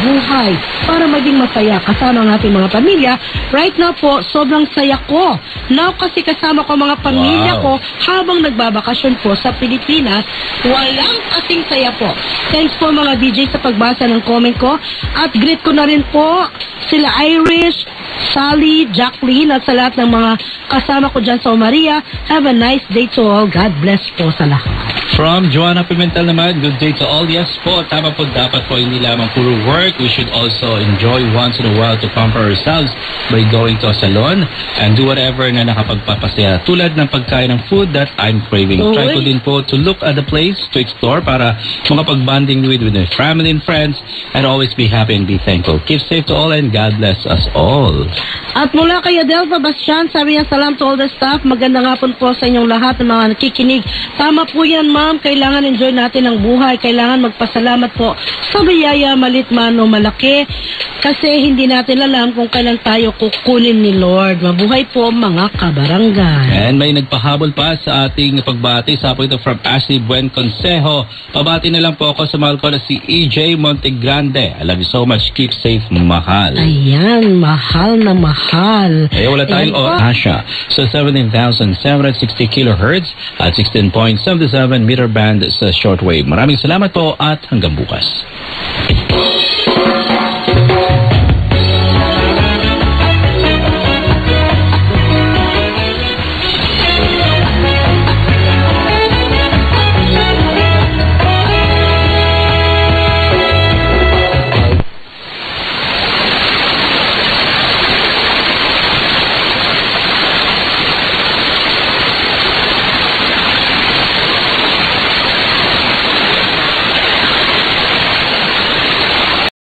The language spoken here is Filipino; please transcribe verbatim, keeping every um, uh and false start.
buhay para maging masaya kasama ang ating mga pamilya. Right now po, sobrang saya ko. Now kasi kasama ko mga pamilya Wow. ko habang nagbabakasyon po sa Pilipinas. Walang kasing saya po. Thanks po mga D J sa pagbasa ng comment ko. At greet ko na rin po sila Irish, Sally, Jacqueline at sa lahat ng mga kasama ko dyan sa Maria. Have a nice day to all. God bless po sa lahat. From Joanna Pimentel naman, good day to all. Yes po, tama po, dapat po hindi lamang puro work. We should also enjoy once in a while to pamper ourselves by going to a salon and do whatever na nakapagpapasaya. Tulad ng pagkain ng food that I'm craving. Uy. Try ko din po to look at the place, to explore para makapag-bonding with, with my family and friends and always be happy and be thankful. Keep safe to all and God bless us all. At mula kay Adelva Bastian, sabi niya, salam to all the staff. Maganda nga po po sa inyong lahat ng mga nakikinig. Tama po yan, ma'am. Kailangan enjoy natin ang buhay. Kailangan magpasalamat po sa biyaya, malit man o malaki. Kasi hindi natin alam kung kailan tayo kukunin ni Lord. Mabuhay po mga kabarangay. And may nagpahabol pa sa ating pagbati. Sa po ito from Ashley Buen Consejo. Pabati na lang po ako sa mahal ko na si E J Montegrande. I love you so much. Keep safe, mahal. Ayan, mahal na mahal. Eh, wala tayong Ayan po. Asha. So seventeen thousand seven hundred sixty kilohertz at sixteen point seven seven meter band sa shortwave. Maraming salamat po at hanggang bukas.